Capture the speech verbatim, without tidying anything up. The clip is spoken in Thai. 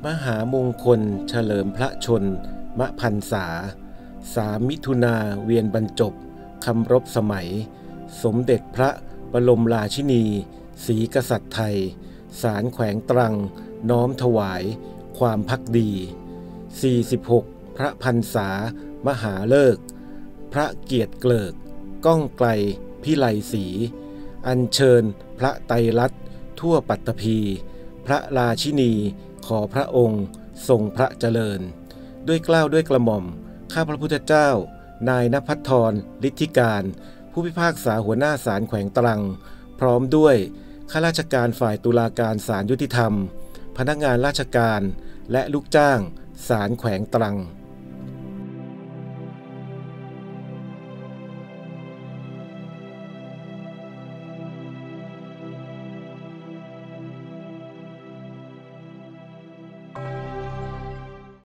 มหามงคลเฉลิมพระชนมพรรษาสามมิถุนาเวียนบรรจบคำรบสมัยสมเด็จพระบรมราชินีศรีกษัตริย์ไทยศาลแขวงตรังน้อมถวายความภักดีสี่สิบหกพระพรรษามหาฤกษ์พระเกียรติเกลิกก้องไกลพิไลศรีอัญเชิญพระไตรลักษณ์ทั่วปัตตภีพระราชินีขอพระองค์ทรงพระเจริญด้วยเกล้าด้วยกระหม่อมข้าพระพุทธเจ้านายณภัทรฤทธิการผู้พิพากษาหัวหน้าศาลแขวงตรังพร้อมด้วยข้าราชการฝ่ายตุลาการศาลยุติธรรมพนักงานราชการและลูกจ้างศาลแขวงตรัง